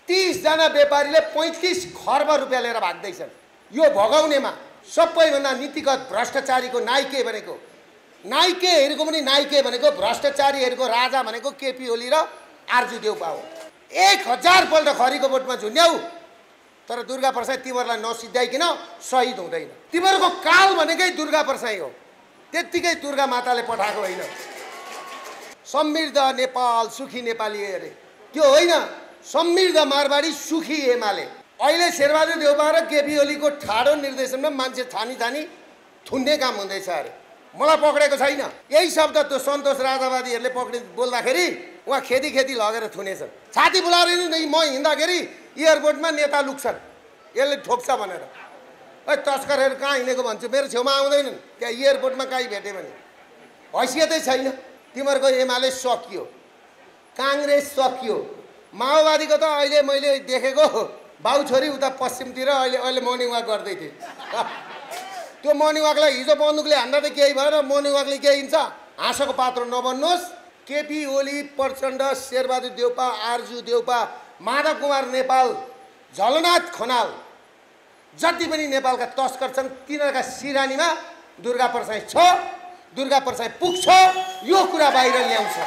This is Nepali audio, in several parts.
30 जना व्यापारीले 35 खर्ब रुपियाँ लिएर भाग्दैछन्। यो भगाउनेमा सबैभन्दा नीतिगत भ्रष्टाचारीको नाइके भनेको नाइकेहरूको पनि नाइके भनेको भ्रष्टाचारीहरूको राजा भनेको केपी ओली र आरजु देउपा हो। 1000 पल्ट खरीको बोटमा झुन्ड्याउ तर दुर्गा प्रसाद तिमीहरूलाई नसिद्ध्याइकिन शहीद हुँदैन। तिमीहरूको काल भनेकै दुर्गा प्रसाद हो, त्यत्तिकै दुर्गा माताले पठाएको होइन। समृद्ध नेपाल सुखी नेपाली अरे त्यो होइन, समृद्ध मारवाडी सुखी एमाले। अहिले शेरबहादुर देउपा र केपी ओलीको ठाडो निर्देशनमा मान्छे छानी थुन्ने काम हुँदैछ अरे। मलाई पक्रेको छैन। यही शब्द त्यो सन्तोष राजावादीहरूले बोल्दाखेरि उहाँ खेती लगेर थुनेछन्। छाती बुलाएर नि म हिँड्दाखेरि एयरपोर्टमा नेता लुक्छन्, यसले ठोक्छ भनेर। ओइ तस्करहरू कहाँ हिँडेको भन्छु, मेरो छेउमा आउँदैनन्। त्यहाँ एयरपोर्टमा कहीँ भेट्यो भने हैसियतै छैन। तिमीहरूको एमाले सकियो, काङ्ग्रेस सकियो, माओवादीको त अहिले मैले देखेको बाउ छोरी उता पश्चिमतिर अहिले मर्निङ वाक गर्दै थिए। त्यो मर्निङ वाकलाई हिजो बन्दुकले हान्दा त केही भएर मर्निङ वाकले केही हिँड्छ। हाँसोको पात्र नबन्नुहोस्। केपी ओली, प्रचण्ड, शेरबहादुर देउपा, आरजु देउपा, माधव कुमार नेपाल, झलनाथ खनाल जति पनि नेपालका तस्कर छन् तिनीहरूका सिरानीमा दुर्गा प्रसाद छ, दुर्गा प्रसाद पुग्छ। यो कुरा बाहिर ल्याउँछ।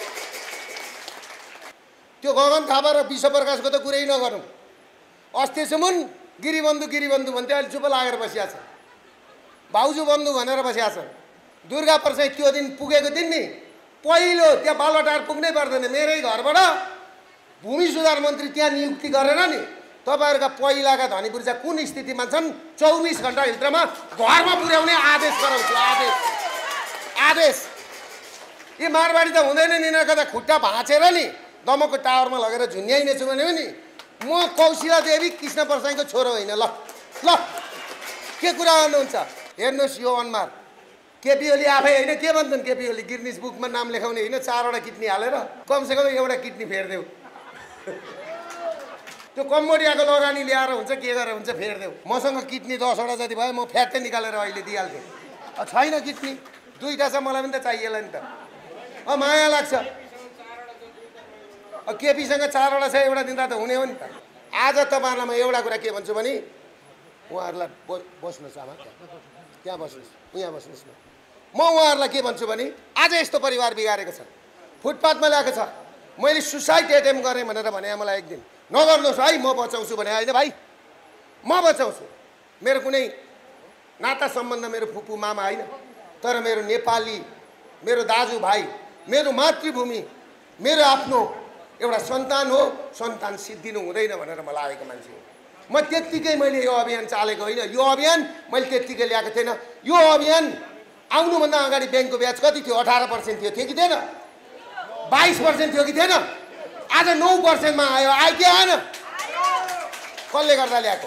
त्यो गगन थापा र विश्व प्रकाशको त कुरै नगरौँ। अस्तिसम्म गिरिबन्धु भन्थ्यो, अहिले चुप लागेर बसिया छ। भाउजू बन्धु भनेर बसिया छ। दुर्गा प्रसाद त्यो दिन पुगेको दिन नि पहिलो त्यहाँ बालुवाटार पुग्नै पर्दैन। मेरै घरबाट भूमि सुधार मन्त्री त्यहाँ नियुक्ति गरेर नि तपाईँहरूका पहिलाका धनी पुर्जा कुन स्थितिमा छन् 24 घण्टाभित्रमा घरमा पुर्याउने आदेश गराउँछु। आदेश। यी मारवाडी त हुँदैन नि, यिनीहरूको त खुट्टा भाँचेर नि दमकको टावरमा लगेर झुन्याइनेछु भने नि म कौशिला देवी कृष्ण प्रसाईको छोरो होइन। ल के कुरा गर्नुहुन्छ? हेर्नुहोस् यो अनुहार। केपी ओली आफै होइन के भन्छन्? केपी ओली गिर्निस बुकमा नाम लेखाउने होइन, 4वटा किडनी हालेर कमसेकम एउटा किडनी फेर्देऊ। त्यो कम्बोडियाको लगानी ल्याएर हुन्छ के गरेर हुन्छ फेर्देऊ। मसँग किडनी 10वटा जति भयो, म फ्याट्टै निकालेर अहिले दिइहाल्थेँ। छैन किडनी, 2टा छ, मलाई पनि त चाहिएला नि त। माया लाग्छ। केपीसँग 4वटा छ, एउटा दिँदा त हुने हो नि त। आज तपाईँहरूलाई म एउटा कुरा के भन्छु भने उहाँहरूलाई बस्नुहोस्, आमा त्यहाँ बस्नुहोस्, यहाँ बस्नुहोस् न। म उहाँहरूलाई के भन्छु भने आज यस्तो परिवार बिगारेको छ, फुटपाथमा ल्याएको छ। मैले सुसाइड एटेम्प गरेँ भनेर भने मलाई एक दिन नगर्नुहोस् है, म बचाउँछु भने होइन भाइ, म बचाउँछु। मेरो कुनै नाता सम्बन्ध मेरो फुपू मामा होइन, तर मेरो नेपाली, मेरो दाजुभाइ, मेरो मातृभूमि, मेरो आफ्नो एउटा सन्तान हो। सन्तान सिद्धिनु हुँदैन भनेर मलाई लागेको मान्छे हो। म त्यत्तिकै मैले यो अभियान चालेको होइन। यो अभियान मैले त्यत्तिकै ल्याएको थिएन। यो अभियान आउनुभन्दा अगाडि ब्याङ्कको ब्याज कति थियो? 18% थियो कि थिएन? 22% थियो कि थिएन? आज 9%मा आयो कि आएन? कसले गर्दा ल्याएको?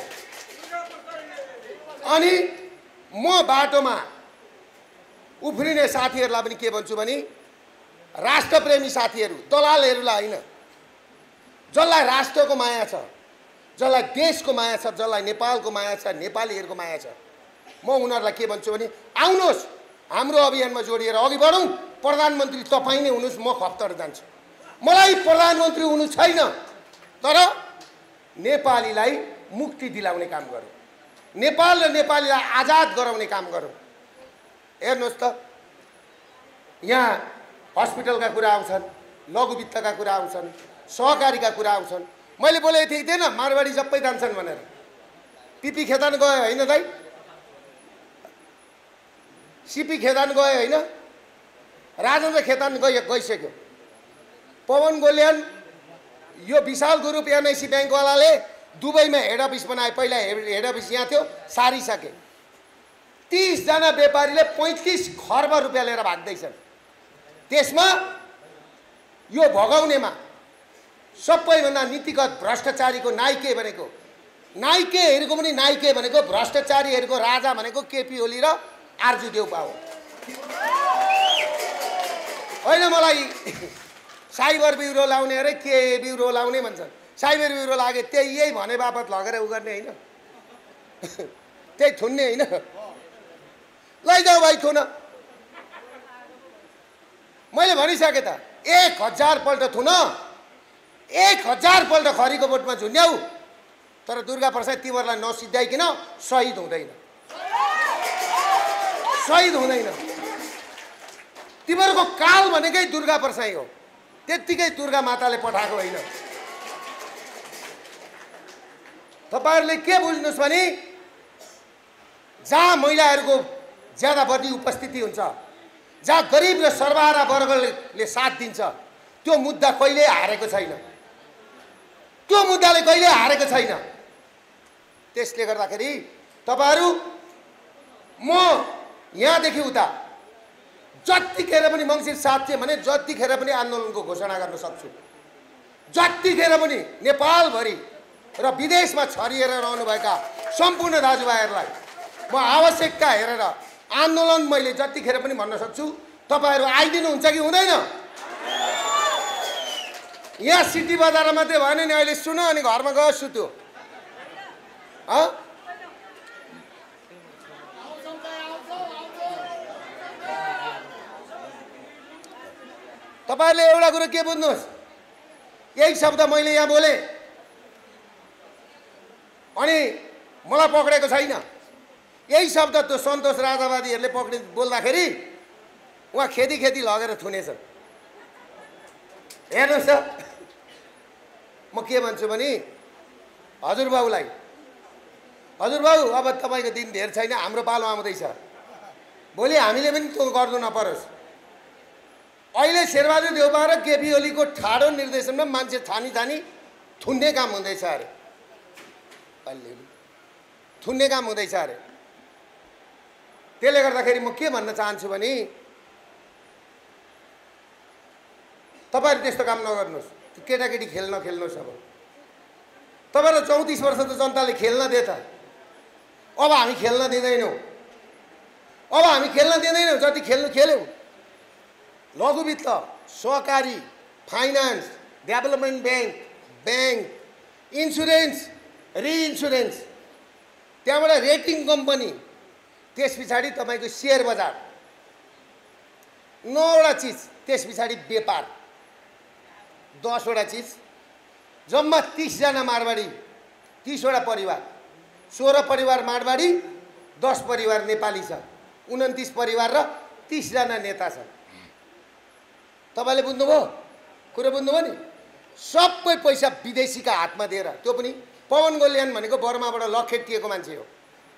अनि म बाटोमा उफ्रिने साथीहरूलाई पनि के भन्छु भने राष्ट्रप्रेमी साथीहरू, दलालहरूलाई होइन, जसलाई राष्ट्रको माया छ, जसलाई देशको माया छ, जसलाई नेपालको माया छ, नेपालीहरूको माया छ, म उनीहरूलाई के भन्छु भने आउनुहोस् हाम्रो अभियानमा जोडिएर अघि बढौँ। प्रधानमन्त्री तपाईँ नै हुनुहोस्, म खप्तर जान्छु। मलाई प्रधानमन्त्री हुनु छैन, तर नेपालीलाई मुक्ति दिलाउने काम गरौँ, नेपाल र नेपालीलाई आजाद गराउने काम गरौँ। हेर्नुहोस् त, यहाँ हस्पिटलका कुरा आउँछन्, लघु वित्तका कुरा आउँछन्, सहकारीका कुरा आउँछन्। मैले बोलेको थिएँ थिएन मारवाडी सबै जान्छन् भनेर। पिपी खेतान गयो होइन दाइ? सिपी खेतान गयो होइन? राजेन्द्र खेतान गइसक्यो। पवन गोल्यान यो विशाल ग्रुप एनआइसी ब्याङ्कवालाले दुबईमा हेड अफिस बनाए। पहिला हेड अफिस यहाँ थियो, सारिसके। 30 जना व्यापारीले 35 खर्ब रुपियाँ लिएर भाग्दैछन्। त्यसमा यो भगाउनेमा सबैभन्दा नीतिगत भ्रष्टाचारीको नाइके नाइकेहरूको पनि नाइके भनेको भ्रष्टाचारीहरूको राजा भनेको केपी ओली र आरजु देउपा हो। होइन मलाई साइबर ब्युरो लाउने अरे के ब्युरो लाउने भन्छन्। साइबर ब्युरो लागे त्यही यही भने बापत लगेर उ गर्ने होइन, त्यही थुन्ने होइन। लैजाऊ भाइ थुन। मैले भनिसकेँ त 1000 पल्ट थुन 1000 पल्ट खरीको बोटमा झुन्ड्याउ, तर दुर्गा प्रसाद तिमीहरूलाई नसिद्ध्याइकन शहीद हुँदैन, शहीद हुँदैन। तिमीहरूको काल भनेकै दुर्गा प्रसाद हो, त्यत्तिकै दुर्गा माताले पठाएको होइन। तपाईहरुले के बुझ्नुस् भने जहाँ महिलाहरूको ज्यादा बढी उपस्थिति हुन्छ, जहाँ गरिब र सर्वहारा वर्गले साथ दिन्छ, त्यो मुद्दा कहिले हारेको छैन, त्यो मुद्दाले कहिले हारेको छैन। त्यसले गर्दाखेरि तपाईहरु म यहाँदेखि उता जतिखेर पनि मङ्सिर 7 थियो भने जतिखेर पनि आन्दोलनको घोषणा गर्न सक्छु, जतिखेर पनि नेपालभरि र विदेशमा छरिएर रहनुभएका सम्पूर्ण दाजुभाइहरूलाई म आवश्यकता हेरेर आन्दोलन मैले जतिखेर पनि भन्न सक्छु। तपाईहरु आइदिनुहुन्छ कि हुँदैन? यहाँ सिटी बजारमा मात्रै भएन नि, अहिले सुन अनि घरमा गयो सुत्यो। तपाईहरुले एउटा कुरा के बुझ्नुहोस्, यही शब्द मैले यहाँ बोले अनि मलाई पक्रेको छैन। यही शब्द त्यो सन्तोष राजावादीहरूले बोल्दाखेरि उहाँ खेती खेती लगेर थुनेछ। हेर्नुहोस् त, म के भन्छु भने हजुरबाउलाई, हजुरबाउ अब तपाईँको दिन धेर छैन, हाम्रो पालो आउँदैछ, भोलि हामीले पनि त्यो गर्नु नपरोस्। अहिले शेरबहादुर देउपा र केपी ओलीको ठाडो निर्देशनमा मान्छे छानी छानी थुन्ने काम हुँदैछ अरे, थुन्ने काम हुँदैछ अरे। त्यसले गर्दाखेरि म के भन्न चाहन्छु भने तपाईहरु त्यस्तो काम नगर्नुहोस्, केटाकेटी खेल्नुहोस्। अब तपाईहरुलाई 34 वर्ष त जनताले खेल्न दिए त, अब हामी खेल्न दिँदैनौँ, अब हामी खेल्न दिँदैनौँ। जति खेल्नु खेल्यौँ। लघु वित्त, सहकारी, finance, development bank, insurance, reinsurance, त्यहाँबाट रेटिङ कम्पनी, त्यस पछाडि तपाईको शेयर बजार, 9 वटा चिज, त्यस पछाडि व्यापार 10 वटा चिज, जम्मा 30 जना मारवाडी, 30 वटा परिवार, 16 परिवार मारवाडी, 10 परिवार नेपाली छ, 29 परिवार र 30 जना नेता छ। तपाईले बुझ्नुभयो? कुरा बुझ्नुभयो नि? सबै पैसा विदेशीका हातमा दिएर, त्यो पनि पवन गोल्यान भनेको बर्माबाट लखेटिएको मान्छे हो।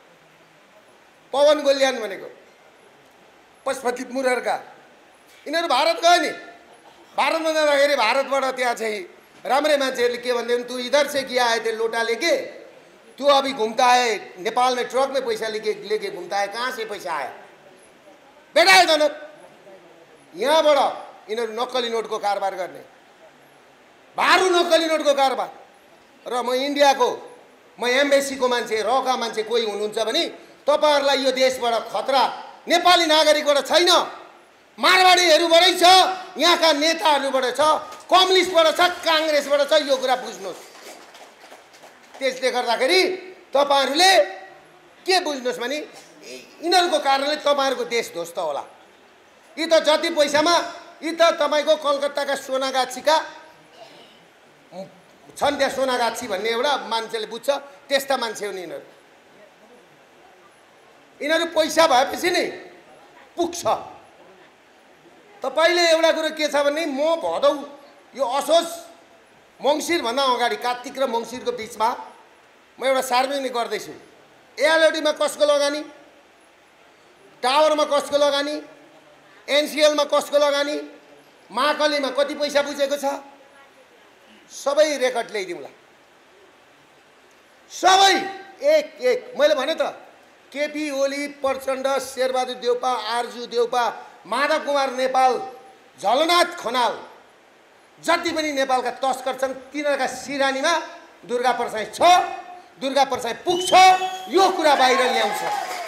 पवन गोल्यान भनेको पशुपति मुररका, यिनीहरू भारत गए नि। भारतमा जाँदाखेरि भारतबाट त्यहाँ चाहिँ राम्रै मान्छेहरूले के भन्दै, तू इधर से किया आए थे लोटा लेके, तू अभी घूमता है नेपाल में ट्रक में पैसा लेके घूमता है, कहाँ से पैसा आया बेटा है जनक। यहाँबाट यिनीहरू नक्कली नोटको कारोबार गर्ने, भारू नक्कली नोटको कारोबार। र म इन्डियाको, म एम्बेसीको मान्छे, रका मान्छे कोही हुनुहुन्छ भने तपाईहरुलाई यो देशबाट खतरा नेपाली नागरिकबाट छैन, मारवाडीहरूबाटै छ, यहाँका नेताहरूबाट छ, कम्युनिस्टबाट छ, कांग्रेसबाट छ। यो कुरा बुझ्नुहोस्। त्यसले गर्दाखेरि तपाईहरुले के बुझ्नुहोस् भने यिनीहरूको कारणले तपाईहरुको देश ध्वस्त होला। यी त जति पैसामा, यी त तपाईको कलकत्ताका सोनागाछीका छन्, त्यहाँ सोनागाछी भन्ने एउटा मान्छेले बुझ्छ, त्यस्ता मान्छे हुन् यिनीहरू। यिनीहरू पैसा भएपछि नै पुग्छ। तपाईले एउटा कुरो के छ भने म भदौ यो असोज मङ्सिर भन्दा अगाडि, कार्तिक र मङ्सिरको बीचमा म एउटा सार्वजनिक गर्दैछु। एलओडीमा कसको लगानी, टावरमा कसको लगानी, एनसीएलमा कसको लगानी, महाकालीमा कति पैसा बुझेको छ, सबै रेकर्ड ल्याइदिउँला। सबै एक एक। मैले भने त केपी ओली, प्रचण्ड, शेरबहादुर देउपा, आरजु देउपा, माधव कुमार नेपाल, झलनाथ खनाल, जति पनि नेपालका तस्कर छन्, तिनीहरूका सिरानीमा दुर्गा प्रसाद छ, दुर्गा प्रसाद पुग्छ। यो कुरा बाहिर ल्याउँछ।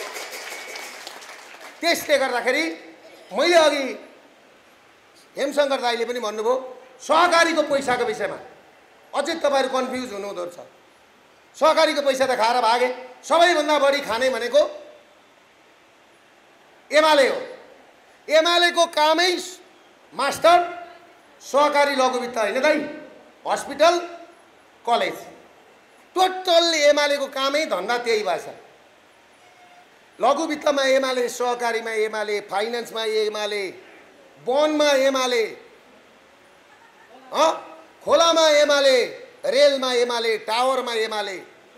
त्यसले गर्दाखेरि मैले अघि हेमशङ्कर दाइले पनि भन्नुभयो सहकारीको पैसाको विषयमा, अझै तपाईहरु कन्फ्युज हुनुहुँदो रहेछ। सहकारीको पैसा त खाएर भागे। सबैभन्दा बढी खाने भनेको एमाले हो। एमालेको कामै मास्टर सहकारी लघु वित्त होइन दाइ, हस्पिटल कलेज टोटल एमालेको कामै धन्दा त्यही भएछ। लघु वित्तमा एमाले, सहकारीमा एमाले, फाइनेन्समा एमाले, वनमा एमाले, खोलामा एमाले, रेलमा एमाले, टावरमा एमाले,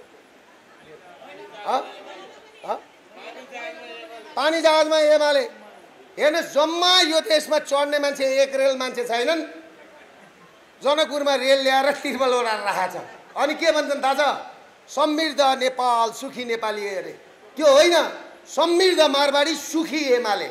पानी जहाजमा एमाले। हेर्नुहोस् जम्मा यो देशमा चढ्ने मान्छे एक रेल मान्छे छैनन्। जनकपुरमा रेल ल्याएर तिर्पल ओढाएर राखेको छ। अनि के भन्छन् थाहा छ? समृद्ध नेपाल सुखी नेपाली अरे। त्यो होइन, समृद्ध मारवाडी सुखी एमाले।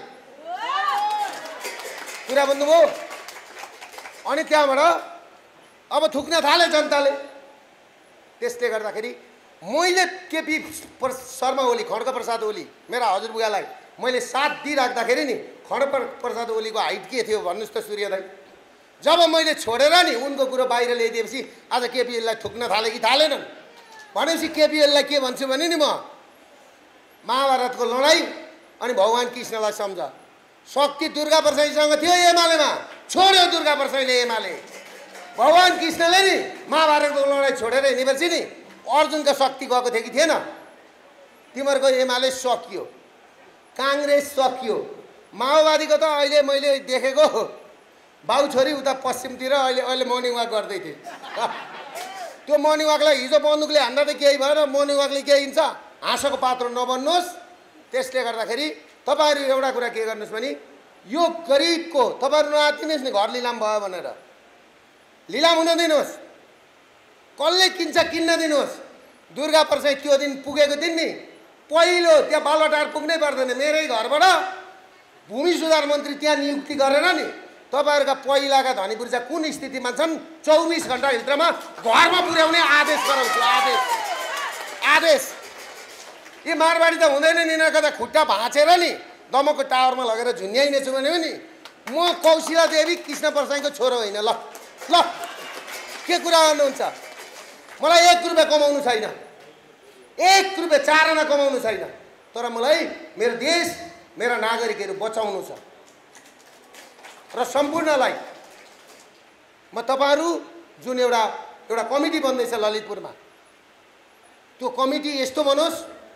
कुरा बुझ्नुभयो? अनि त्यहाँबाट अब थुक्न थाले जनताले। त्यसले गर्दाखेरि मैले केपी शर्मा ओली, खड्ग प्रसाद ओली, मेरा हजुरबुवालाई मैले साथ दिइराख्दाखेरि नि खड्ग प्रसाद ओलीको हाइट के थियो भन्नुहोस् त सूर्यदाई? जब मैले छोडेर नि उनको कुरो बाहिर ल्याइदिएपछि आज केपी ओलीलाई थुक्न थाले कि थालेनन् भनेपछि केपी ओलीलाई के भन्छु भने नि म महाभारतको लडाइँ अनि भगवान कृष्णलाई सम्झ। शक्ति दुर्गा प्रसाईसँग थियो एमालेमा, छोड्यो दुर्गा प्रसाईले एमाले। भगवान कृष्णले नि महाभारतको लडाइँ छोडेर हिँडेपछि नि अर्जुनको शक्ति गएको थियो कि थिएन? तिमीहरूको एमाले सकियो, काङ्ग्रेस सकियो। माओवादीको त अहिले मैले देखेको बाउ छोरी उता पश्चिमतिर अहिले मर्निङ वाक गर्दै थिए। त्यो मर्निङ वाकलाई हिजो बन्दुकले हान्दा त केही भएर मर्निङ वाकले केही हिँड्छ। हाँसोको पात्र नबन्नुहोस्। त्यसले गर्दाखेरि तपाईँहरू एउटा कुरा के गर्नुहोस् भने यो गरिबको तपाईँहरू नआत्तिनुहोस् नि घर लिलाम भयो भनेर। लिलाम हुन दिनुहोस्, कसले किन्छ किन्न दिनुहोस्। दुर्गा प्रसाई त्यो दिन पुगेको दिन नि पहिलो त्यहाँ बालुवाटार पुग्नै पर्दैन। मेरै घरबाट भूमि सुधार मन्त्री त्यहाँ नियुक्ति गरेर नि तपाईँहरूका पहिलाका धनी पुर्जा कुन स्थितिमा छन् 24 घण्टाभित्रमा घरमा पुर्याउने आदेश गराउँछु। आदेश। यी मारवाडी त हुँदैन नि, यिनीहरूको त खुट्टा भाँचेर नि दमकको टावरमा लगेर झुन्याइनेछु भने नि म कौशिला देवी कृष्ण प्रसाईको छोरो होइन। ल ल के कुरा गर्नुहुन्छ? मलाई 1 रुपियाँ कमाउनु छैन, 1 रुपियाँ 4 आना कमाउनु छैन, तर मलाई मेरो देश मेरा नागरिकहरू बचाउनु छ। र सम्पूर्णलाई म तपाईँहरू जुन एउटा कमिटी बन्दैछ ललितपुरमा, त्यो कमिटी यस्तो बनोस्,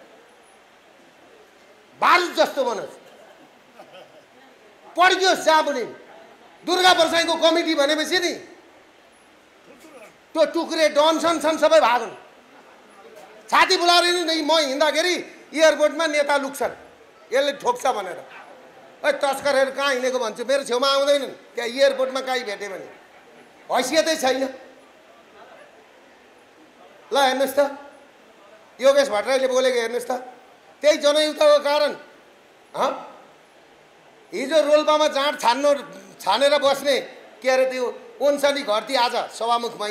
बारुद जस्तो बनोस्, पड्कियोस् जहाँ पनि। दुर्गा प्रसाईको कमिटी भनेपछि नि त्यो टुक्रे डनसन छन् सबै भागन्। छाती बुलाएर नि म हिँड्दाखेरि एयरपोर्टमा नेता लुक्छन्, यसले ठोक्छ भनेर। तस्करहरू कहाँ हिँडेको भन्छु, मेरो छेउमा आउँदैनन्। त्यहाँ एयरपोर्टमा कहीँ भेट्यो भने हैसियतै छैन। ल हेर्नुहोस् त योगेश भट्टराईले बोलेको हेर्नुहोस् त। त्यही जनयुद्धको कारण हिजो रोल्पामा जाँड छानेर बस्ने के अरे त्यो ओन्सनी घरती आज सभामुखमै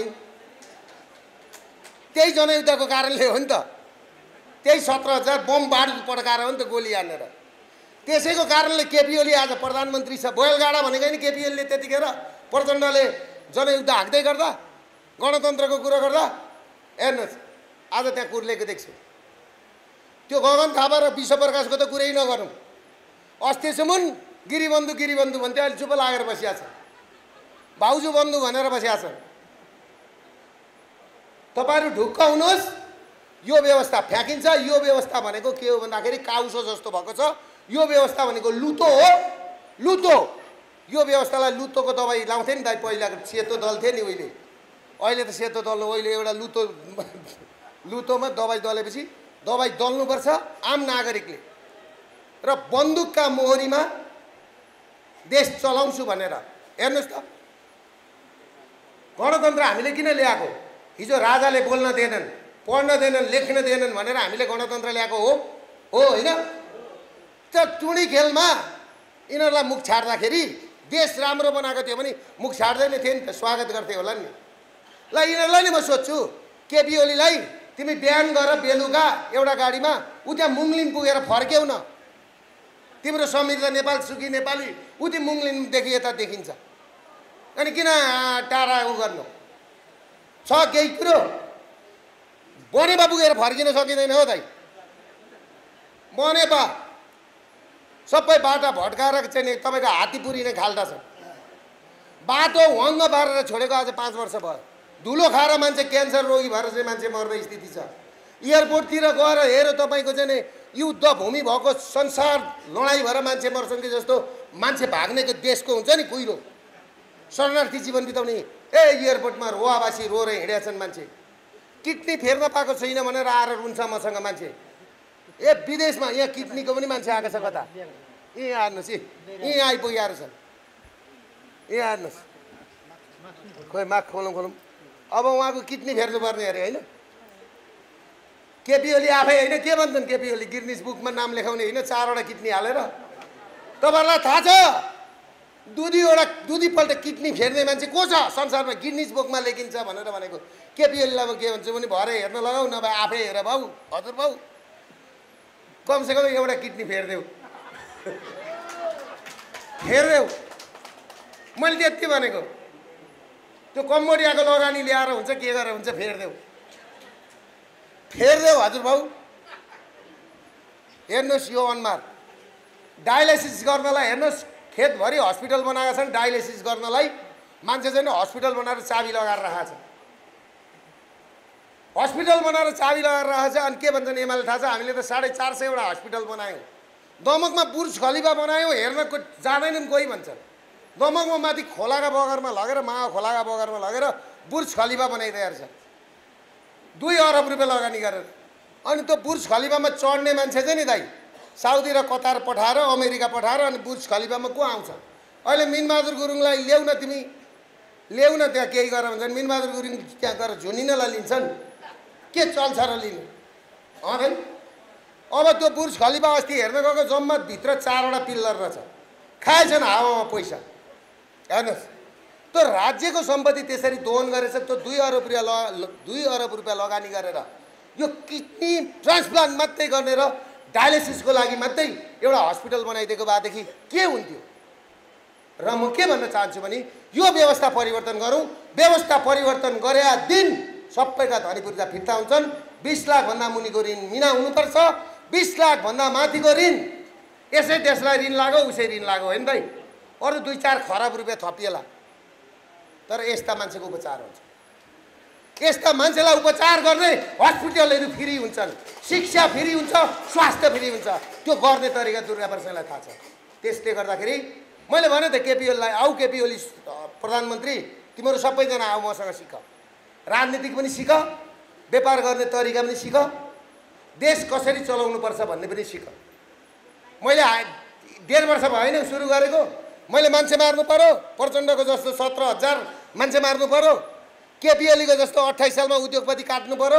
त्यही जनयुद्धको कारणले हो नि त। त्यही 17,000 बम बारुद पड्काएर हो नि त गोली हानेर। त्यसैको कारणले केपी ओली आज प्रधानमन्त्री छ। बोयलगाडा भनेको नि केपी ओलीले त्यतिखेर प्रचण्डले जनयुद्ध हाँक्दै गर्दा गणतन्त्रको कुरा गर्दा हेर्नुहोस् आज त्यहाँ कुर्लेको देख्छु। त्यो गगन थापा र विश्वप्रकाशको त कुरै नगरौँ। अस्तिसम्म गिरिबन्धु भन्थ्यो, अहिले चुप लागेर बसिया छ। भाउजू बन्धु भनेर बसिया छ। तपाईँहरू ढुक्क हुनुहोस्। यो व्यवस्था फ्याँकिन्छ। यो व्यवस्था भनेको के हो भन्दाखेरि काउसो जस्तो भएको छ। यो व्यवस्था भनेको लुतो हो, लुतो। यो व्यवस्थालाई लुतोको दबाई लाउँथे नि दाइ, पहिलाको सेतो दल थियो नि उहिले। अहिले त सेतो दल अहिले एउटा लुतोमा दबाई दलेपछि दबाई दल्नुपर्छ आम नागरिकले। र बन्दुकका मोहरीमा देश चलाउँछु भनेर हेर्नुहोस् त। गणतन्त्र हामीले किन ल्याएको? हिजो राजाले बोल्न दिएनन्, पढ्न दिएनन्, लेख्न दिएनन् भनेर हामीले गणतन्त्र ल्याएको हो होइन? त्यो टुँडी खेलमा यिनीहरूलाई मुख छाड्दाखेरि देश राम्रो बनाएको थियो भने मुख छाड्दैन थियो नि त, स्वागत गर्थे होला नि। ल यिनीहरूलाई नि म सोध्छु, केपी ओलीलाई तिमी बिहान गर बेलुका एउटा गाडीमा त्यहाँ मुङलिन पुगेर फर्क्यौ न। तिम्रो समृद्ध नेपाल सुखी नेपाली उति मुङलिनदेखि यता देखिन्छ। अनि किन टाढा गर्नु छ? केही कुरो बनेपा पुगेर फर्किन सकिँदैन हो दाइ? बनेपा सबै बाटा भट्काएर चाहिँ तपाईँको हात्ती पुरिने खाल्टा छ। बाटो वङ्ग पारेर छोडेको आज 5 वर्ष भयो। धुलो खाएर मान्छे क्यान्सर रोगी भएर चाहिँ मान्छे मर्ने स्थिति छ। एयरपोर्टतिर गएर हेर तपाईँको चाहिँ नि युद्ध भूमि भएको संसार लडाइँ भएर मान्छे मर्छन् कि जस्तो मान्छे भाग्नेको देशको हुन्छ नि कुहिरो शरणार्थी जीवन बिताउने एयरपोर्टमा रोवावासी रोएर हिँडेका छन् मान्छे। किडनी फेर्न पाएको छैन भनेर आएर रुन्छ मसँग मान्छे। विदेशमा यहाँ किडनीको पनि मान्छे आएको छ कता यहाँ हेर्नुहोस् यहाँ आइपुगेर छन् यहाँ हेर्नुहोस् खोइ माग खोलौँ अब उहाँको किडनी फेर्नुपर्ने अरे होइन। केपी ओली आफै होइन के भन्छन् केपी ओली गिनिज बुकमा नाम लेखाउने होइन 4वटा किडनी हालेर। तपाईँहरूलाई थाहा छ दुधीपल्ट किडनी फेर्ने मान्छे को छ संसारमा गिनिज बुकमा लेखिन्छ भनेर भनेको। केपी ओलीलाई अब के भन्छ भने भरे हेर्न लगाऊ नभए आफै हेर भाउ हजुर भाउ कमसेकम एउटा किडनी फेर्देऊ फेर्देऊ। मैले त्यति भनेको त्यो कम्बोडियाको लगानी ल्याएर हुन्छ के गरेर हुन्छ फेर्देऊ फेर्देऊ हजुर भाउ। हेर्नुहोस् यो अनुहार डायलाइसिस गर्नलाई हेर्नुहोस् खेतभरि हस्पिटल बनाएका छन् डायलाइसिस गर्नलाई मान्छे चाहिँ हस्पिटल बनाएर चाबी लगाएर राखेको छ हस्पिटल बनाएर चाबी लगाएर राखेको छ। अनि के भन्छन् एमाले थाहा छ हामीले त 450 वटा हस्पिटल बनायौँ दमकमा बुर्ज खलिफा बनायौँ हेर्न जाँदैनन् कोही भन्छन्। दमकमा माथि खोलाका बगरमा लगेर माहा खोलाका बगरमा लगेर बुर्ज खलिफा बनाइदिएर छ 2 अरब रुपियाँ लगानी गरेर। अनि त्यो बुर्ज खलिफामा चढ्ने मान्छे चाहिँ नि दाइ साउदी र कतार पठाएर अमेरिका पठाएर अनि बुर्ज खलिफामा को आउँछ। अहिले मिनबहादुर गुरुङलाई ल्याउ न तिमी ल्याउ न त्यहाँ केही गर भन्छन् मिनबहादुर गुरुङ त्यहाँ गएर झुनिनलाई लिन्छन् के चल्छ र लिनु है। अब त्यो बुर्ज खलिफा अस्ति हेर्न गएको जम्मा भित्र 4वटा पिल्लर रहेछ खाएछन् हावामा पैसा। हेर्नुहोस् त्यो राज्यको सम्पत्ति त्यसरी दोहन गरेछ। त्यो 2 अरब रुपियाँ लगानी गरेर यो किडनी ट्रान्सप्लान्ट मात्रै गर्ने र डायलिसिसको लागि मात्रै एउटा हस्पिटल बनाइदिएको भएदेखि के हुन्थ्यो। र म के भन्न चाहन्छु भने यो व्यवस्था परिवर्तन गरौँ। व्यवस्था परिवर्तन गरे दिन सबैका धनी पूर्जा फिर्ता हुन्छन्। 20 लाखभन्दा मुनिको ऋण मिना हुनुपर्छ। 20 लाखभन्दा माथिको ऋण यसै देशलाई ऋण लाग्यो उसै ऋण लाग्यो होइन दाइ अरू 2-4 खरब रुपियाँ थपिएला तर यस्ता मान्छेको उपचार हुन्छ। यस्ता मान्छेलाई उपचार गर्ने हस्पिटलहरू फ्री हुन्छन् शिक्षा फ्री हुन्छ स्वास्थ्य फ्री हुन्छ। त्यो गर्ने तरिका दुर्गा प्रसादलाई थाहा छ। त्यसले गर्दाखेरि मैले भने त केपी ओलीलाई आऊ केपी ओली प्रधानमन्त्री तिमीहरू सबैजना आऊ मसँग सिक राजनीतिक पनि सिक व्यापार गर्ने तरिका पनि सिक देश कसरी चलाउनुपर्छ भन्ने पनि सिक। मैले 1.5 वर्ष भएन सुरु गरेको मैले मान्छे मार्नु पर्यो प्रचण्डको जस्तो 17,000 मान्छे मार्नु पर्यो केपी ओलीको जस्तो 28 सालमा उद्योगपति काट्नु पर्यो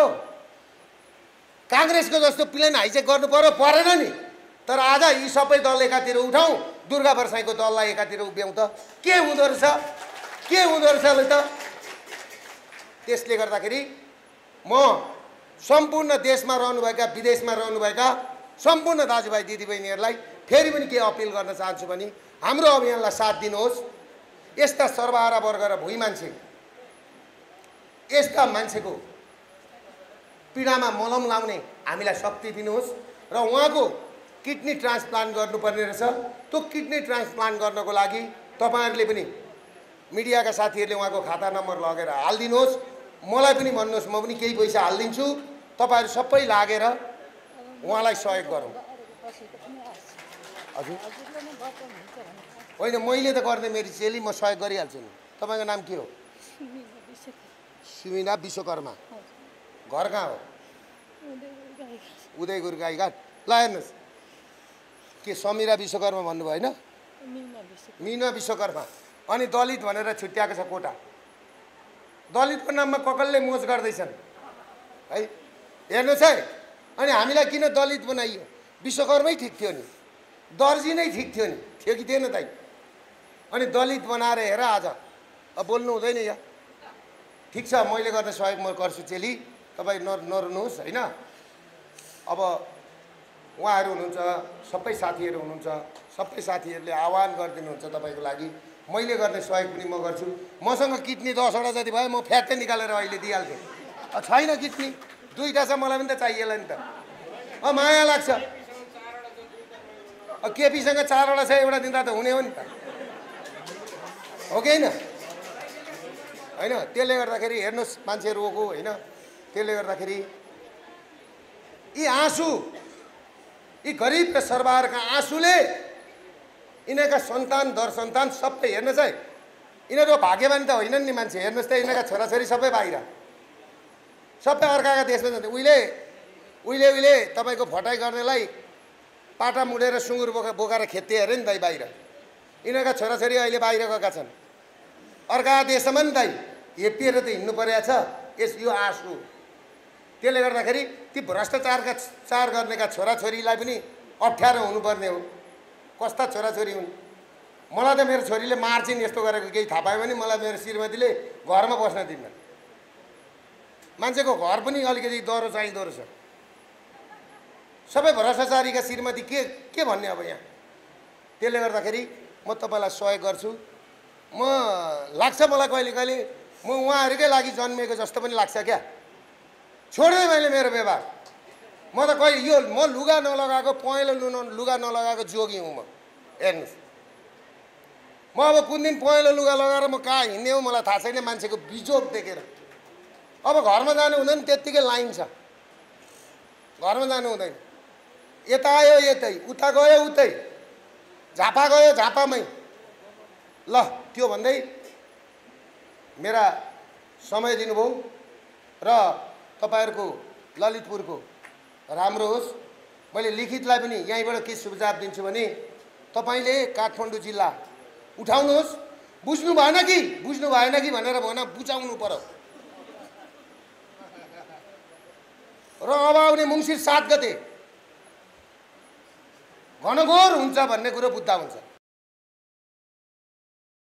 काङ्ग्रेसको जस्तो प्लेन हाइजेक गर्नु पर्यो परेन नि। तर आज यी सबै दल एकातिर उठाउँ दुर्गा प्रसाईको दललाई एकातिर उभ्याउँ त के हुँदो रहेछ ल त। त्यसले गर्दाखेरि म सम्पूर्ण देशमा रहनुभएका विदेशमा रहनुभएका सम्पूर्ण दाजुभाइ दिदीबहिनीहरूलाई फेरि पनि के अपिल गर्न चाहन्छु भने हाम्रो अभियानलाई साथ दिनुहोस्। यस्ता सर्वहारा वर्ग र भुइँ मान्छे यस्ता मान्छेको पीडामा मलम लाउने हामीलाई शक्ति दिनुहोस् र उहाँको किडनी ट्रान्सप्लान्ट गर्नुपर्ने रहेछ। त्यो किडनी ट्रान्सप्लान्ट गर्नको लागि तपाईँहरूले पनि मिडियाका साथीहरूले उहाँको खाता नम्बर लगेर हालिदिनुहोस्। मलाई पनि भन्नुहोस् म पनि केही पैसा हालिदिन्छु तपाईँहरू सबै लागेर उहाँलाई सहयोग गरौँ। हजुर होइन मैले त गर्ने मेरो चेली म सहयोग गरिहाल्छु नि। तपाईँको नाम के हो? सिमिना विश्वकर्मा घर कहाँ हो? उदयगुरु गाईघाट। ल हेर्नुहोस् के समीरा विश्वकर्मा भन्नुभयो होइन मिना विश्वकर्मा अनि दलित भनेर छुट्याएको छ कोटा। दलितको नाममा ककलले मोज गर्दैछन् है हेर्नुहोस् है। अनि हामीलाई किन दलित बनाइयो? विश्वकर्मै ठिक थियो नि दर्जी नै ठिक थियो नि थियो कि थिएन दाइ? अनि दलित बनाएर हेर आज अब बोल्नु हुँदैन यहाँ। ठिक छ मैले गर्ने सहयोग म गर्छु चेली तपाईँ नरुनुहोस् होइन। अब उहाँहरू हुनुहुन्छ सबै साथीहरू हुनुहुन्छ सबै साथीहरूले आह्वान गरिदिनुहुन्छ तपाईँको लागि मैले गर्ने सहयोग पनि म गर्छु। मसँग किडनी 10 वटा जति भयो म फ्याक्टै निकालेर अहिले दिइहाल्थेँ। छैन किडनी 2टा छ मलाई पनि त चाहिएला नि त। माया लाग्छ केपीसँग 4 वटा छ एउटा दिँदा त हुने हो नि त हो कि होइन? होइन। त्यसले गर्दाखेरि हेर्नुहोस् मान्छे रोगो होइन। त्यसले गर्दाखेरि यी आँसु, यी गरिब र सरबारका आँसुले यिनीहरूका सन्तान दर सन्तान सबै हेर्नुहोस् है, यिनीहरू भाग्यवान त होइनन् नि मान्छे। हेर्नुहोस् त यिनीहरूका छोराछोरी सबै बाहिर, सबै अर्काका देशमा जान्छ। उहिले तपाईँको फटाइ गर्नेलाई पाटा मुडेर सुँगुर बोकाएर खेत्ते अरे नि दाइ बाहिर। यिनीहरूका छोराछोरी अहिले बाहिर गएका छन्, अर्का देशसम्म नि दाइ हेपिएर त हिँड्नु परेको छ यो आँसु। त्यसले गर्दाखेरि ती भ्रष्टाचार गर्नेका छोराछोरीलाई पनि अप्ठ्यारो हुनुपर्ने हो। कस्ता छोराछोरी हुन्। मलाई त मेरो छोरीले मार्छिन् यस्तो गरेको केही थाहा पायो भने मलाई मेरो श्रीमतीले घरमा बस्न दिन्न। मान्छेको घर पनि अलिकति डह्रो चाहिँदो रहेछ। सबै भ्रष्टाचारीका श्रीमती के भन्ने अब यहाँ। त्यसले गर्दाखेरि म तपाईँलाई सहयोग गर्छु। लाग्छ मलाई कहिले कहिले म उहाँहरूकै लागि जन्मिएको जस्तो पनि लाग्छ क्या। छोड्दै मैले मेरो व्यवहार। म त कहिले म लुगा नलगाएको पहेँलो लुगा नलगाएको जोगी हुँ म। हेर्नुहोस् म अब कुन दिन पहेँलो लुगा लगाएर म कहाँ हिँड्ने हो मलाई थाहा छैन। मान्छेको बिजोग देखेर अब घरमा जानु हुँदैन, त्यत्तिकै लाइन छ। घरमा जानु हुँदैन, यता आयो यतै, उता गयो उतै, झापा गयो झापामै। ल त्यो भन्दै मेरा समय दिनुभयो र तपाईँहरूको ललितपुरको राम्रो होस्। मैले लिखितलाई पनि यहीँबाट के सुझाव दिन्छु भने तपाईँले काठमाडौँ जिल्ला उठाउनुहोस्। बुझ्नु भएन कि भनेर भन, बुझाउनु पर्यो। र अब आउने मङ्सिर 7 गते घनघोर हुन्छ भन्ने कुरो बुझ्दा हुन्छ।